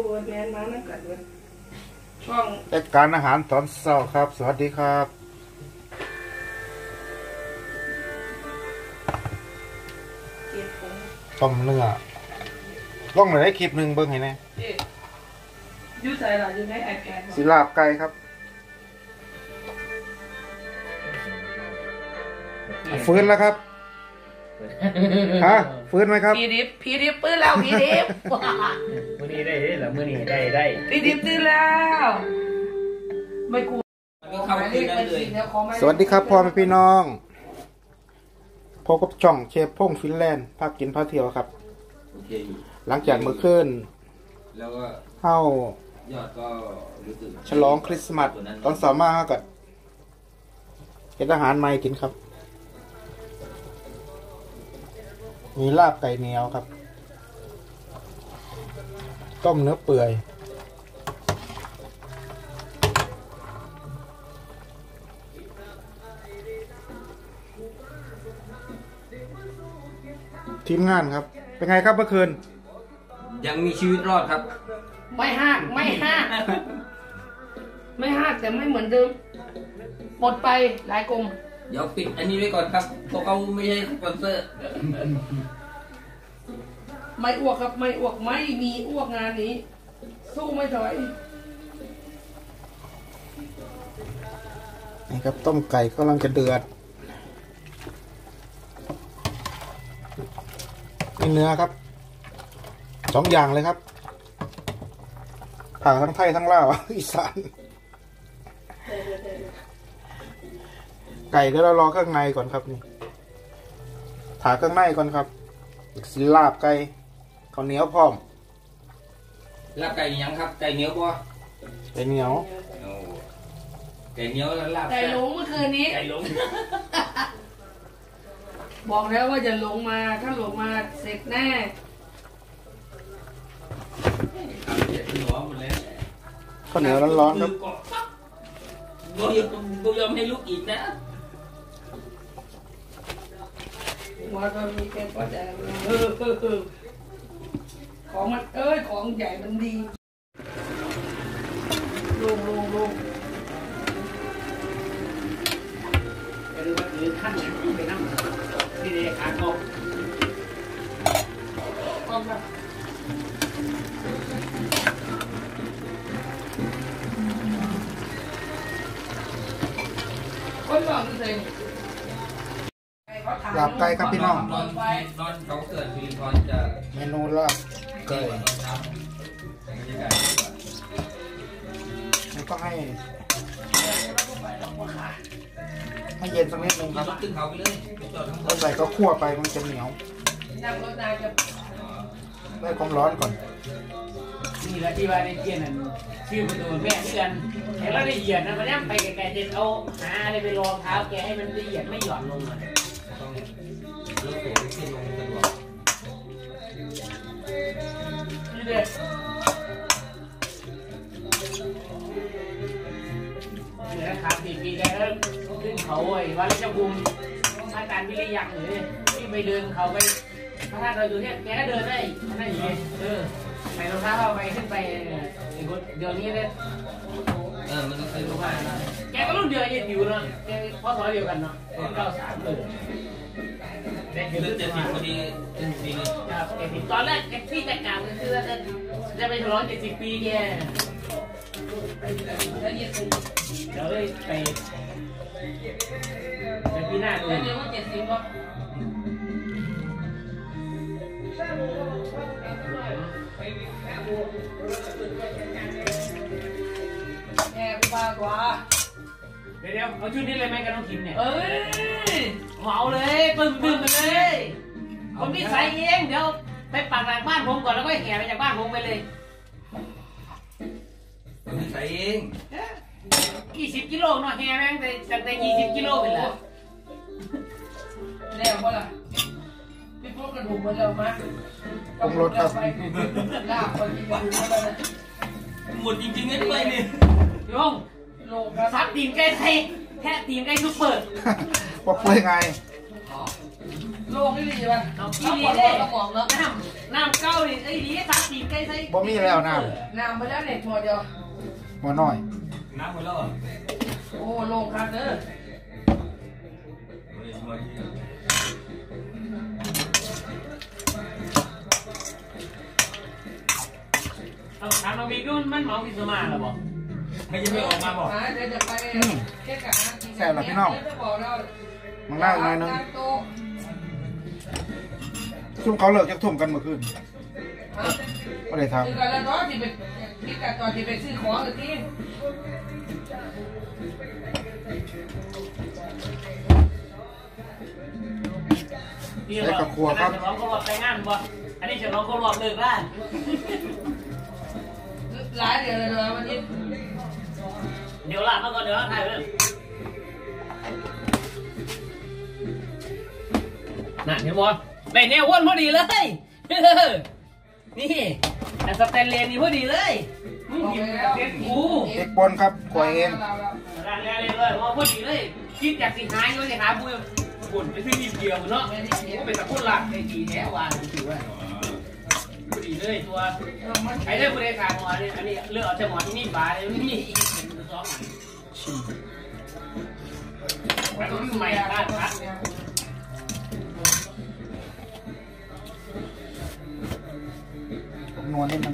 แมนมานั่งกัดเลยช่องรายการอาหารตอนเช้าครับสวัสดีครับต้มเนื้อล่องได้คลิปหนึ่งเบิ้งเห็นไหมยูใส่หรอยูให้ไอแพดสิลาบไก่ครับฟื้นแล้วครับฮะฟื้นไหมครับพี่ดิบปื้นแล้วพี่ดิบมื่อนี้ได้หรอมื่อนี้ได้พี่ดิบตื่นแล้วไม่กลัวสวัสดีครับพ่อแม่พี่น้องพบกับช่องเชฟพงฟินแลนด์ภาคกินภาคเที่ยวครับหลังจากเมื่อคืนแล้วก็เข้ายอดก็รู้สึกฉลองคริสต์มาสตอนสามมากับเฮ็ดอาหารใหม่กินครับมีลาบไก่เหนียวครับต้มเนื้อเปื่อยทีมงานครับเป็นไงครับเมื่อคืนยังมีชีวิตรอดครับไม่หักแต่ไม่เหมือนเดิมหมดไปหลายกลมเดี๋ยวปิดอันนี้ไว้ก่อนครับเพราะเขาไม่ใช่สปอนเซอร์ไม่อ้วกครับไม่อ้วกไม่มีอ้วกงานนี้สู้ไม่ถอยนี่ครับต้มไก่กำลังจะเดือดมีเนื้อครับสองอย่างเลยครับผ่าทั้งไทยทั้งลาวอีสานไก่เดี๋ยวเรารอเครื่องในก่อนครับนี่ผ่าเครื่องในก่อนครับสิลาบไก่ข้าวเหนียวพร้อมลาบไก่ยังครับไก่เหนียวป่ะไก่เหนียวไก่เหนียวแล้วลาบไก่หลงเมื่อคืนนี้ไก่หลงบอกแล้วว่าจะหลงมาถ้าหลงมาเสร็จแน่ข้าวเหนียวร้อนๆครับกูยอมให้ลูกอีกนะว่าก็มีแค่ป้าแดงของมันของใหญ่มันดีลงไปดูว่าคือขั้นไหนที่ไปนั่งที่เด็กขาโกงครับคนบอกนี่เลยลาบไก่ครับพี่น้องนอนเขาเกิดพี่พรจะเมนูลาบไก่แล้วก็ให้เย็นสักนิดนึงครับแล้วใส่ก็คั่วไปมันจะเหนียวได้ความร้อนก่อนนี่แหละที่ว่าในเกียร์นั่นชื่อประตูแม่เพื่อนเห็นแล้วละเอียดนะมันย่ำไปไกลๆเด็ดเอาหาอะไรไปรองเท้าแกให้มันละเอียดไม่หย่อนลงอ่ะต้องเลือกตัวที่ลงสะดวกนี่เด็ดเหลือขาปีได้แล้วขึ้นเขาไอ้วัดราชบุรีอาจารย์วิริยังเลยที่ไปเดินเขาไปพระธาตุดอยสุเทพแกก็เดินได้นั่นอย่างเงี้ยใส่รองเท้าเข้าไปขึ้นไปเดี๋ยวนี้เลยมันต้องใส่รองเท้าแกก็รุ่นเดียวยังอยู่เนาะแกพ่อสอนเดียวกันเนาะ93ได้เดือน70พอดี70ปีเลยตอนแรกแกที่แต่กลางคือจะไปฉลอง70ปีแกเดี๋ยวได้ไปปีหน้าดูเรียกว่า70ก็แอบบ้ากว่าเดี๋ยวเอาชุดนี้เลยไหมกันน้องคิมเนี่ยเหมาเลยปึ้มไปเลยผมนี่ใส่เองเดี๋ยวไปปักหลังบ้านผมก่อนแล้วก็แห่ไปจากบ้านผมไปเลยผมนี่ใส่เอง 20 กิโลเนาะแห่แม่งแต่20 กิโลไปแล้วแล้วก็ล่ะพี่พวกกระดูกมันเร็วมากปรุงรสครับลาบคนกินกระดูกแล้วนะหมดจริงๆงั้นไปเนี่ยยงซับตีนไก่ไทยแค่ตีนไก่ซุปเปอร์ว่าเพื่อไงโลกนี่ดีป่ะน้ำขี้ดีกระป๋องแล้วน้ำเก้าดิไอ้ดีสักตีใกล้ใส่บ่มีแล้วน้ำไปแล้วเด็กหมดเดียวบ่น้อยน้ำหมดแล้วโอ้โลงครับเด้อถามน้องบิ๊กดูมันเมาพิซซ่าหรอบอกไม่ยังไม่ออกมาบอกเดี๋ยวจะไปแซ่บหรอพี่น้องมันน่าหน่อยนึงซุ่มเขาเลิกจะทุ่มกันเมื่อคืนก็เลยทำคือกันแล้วเนาะที่ไปที่กันตอนที่ไปซื้อของหรือที่ใส่กับครัวครับฉลองก็รอบไปงานบ่อันนี้ฉลองก็รอบเลิกได้หลายเดือนเลยวันนี้เดี๋ยวลามาก่อนเดี๋ยวถ่ายเลยน่ะเห็นบอลในแนววนพอดีเลยนี่แต่สแตนเลสนี่พอดีเลยมึงกินเด็กกูเด็กบอลครับขวายเองร่างแรงเลยพอดีเลยคิดอยากสิหายก็จะหาบุญบุญไปซื้อดีเดียวเนาะเป็นตะกุนหลักในดีแท้วานถือว่าพอดีเลยตัวไอ้เรื่องบริการหมอเนี่ยอันนี้เลือกเอาแต่หมอที่นี่บาเลยนี่อีกเป็นซ้อมแล้วก็ใหม่ครับนวลนิดนึง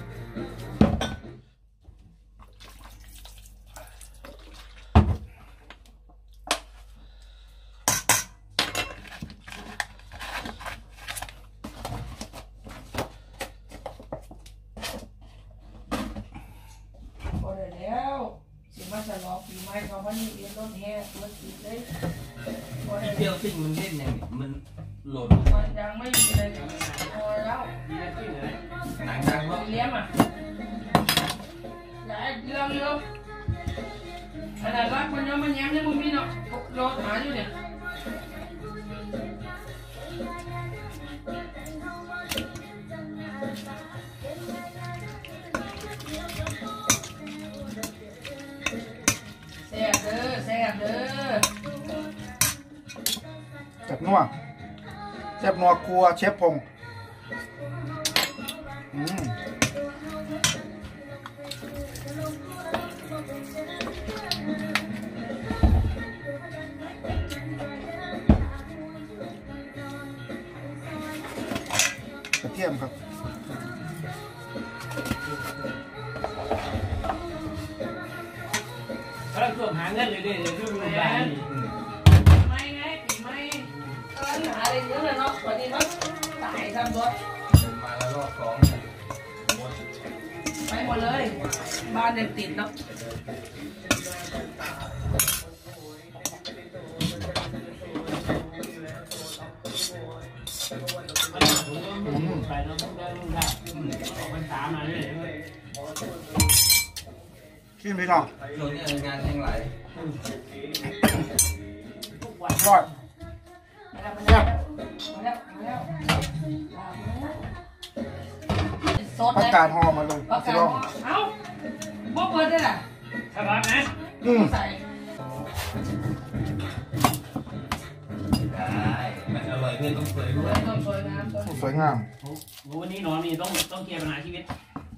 จะรอปีใหม่เขาวันนี้เรียนรถแห่รถติดเลยเที่ยวซิ่งมันเล่นยังมันโหลดมันยังไม่มีเลยพอแล้วหนังดังเลี้ยงอ่ะอย่าเรื่องเยอะขนาดรักมันยังมันแย้มเนี่ยมึงมีเนาะรถหาอยู่เนี่ยแซ่บเด้อแซ่บนัวแซ่บนัวครัวเชฟพงกระเทียมครับเราส่งหาเงินเลยดูแลไม่ไงไม่ตอนหาอะไรเยอะเลยเนาะวันนี้เขาตายทำรถมาแล้วรอบสองไปหมดเลยบ้านยังติดเนาะไปแล้วต้องได้ต้องได้ออกพรรษามาเลยขึ้นไปก่อนโดนเนี่ยงานแห่งไหลรอดประกาศห่อมาเลยประกาศห่อเอ้าพวกเปิดได้ล่ะสบายไหมใส่ได้มันอร่อยเพื่อนต้องสวยด้วยต้องสวยงามสวยงามวันนี้นอนนี่ต้องเคลียร์ปัญหาชีวิต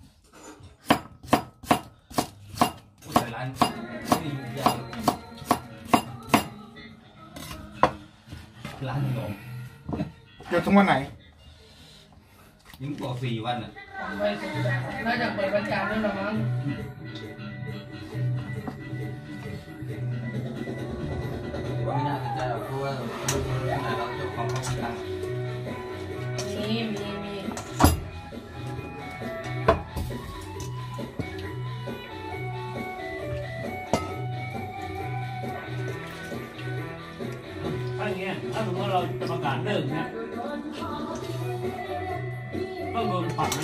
ร้านไม่อยู่ยาวร้านนมหยุดถึงวันไหนยังบอก4 วันอ่ะน่าจะเปิดวันจันทร์ด้วยหรอมั้งไม่น่าจะเพราะว่าเราเจ้าของเขาตั้งมีถ้าสมมติเราจะประกาศเลิกเนี่ยต้องโดนปรับไหม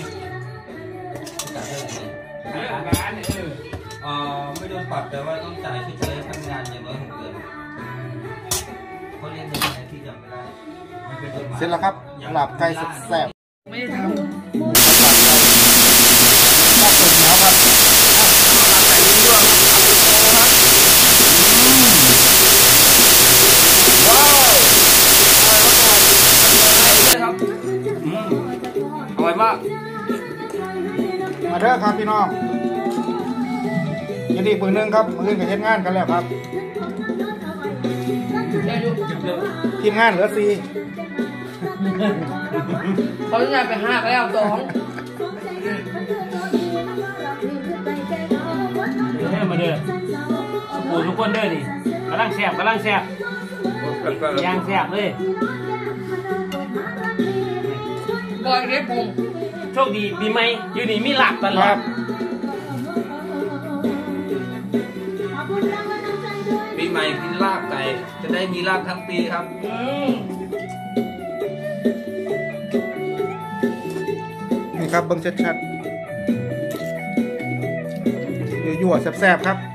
ประกาศเลิกเนี่ยไม่โดนปรับแต่ว่าต้องจ่ายชดเชยพนักงานอย่างน้อย6 เดือนเขาเรียกเงินอะไรที่จำไม่ได้เสร็จแล้วครับหลับไก่แซ่บไม่ได้ทำน่าเปิดแล้วครับว้าวเด้อครับพี่น้องยินดีปืนหนึ่งครับมือกับเฮ็ดงานกันแล้วครับทีมงานเหลือ4 เขาจะไป5แล้ว2มาเด้อปูทุกคนเด้อนี่กำลังแซ่บย่างแซ่บเลยบอยเก็บปุงโชคดีปีใหม่อยู่นี่มีหลักตลอดปีใหม่กินลาบไก่จะได้มีลาบทั้งปีครับนี่ครับเบิ้งชัดๆยั่วๆแซ่บๆครับ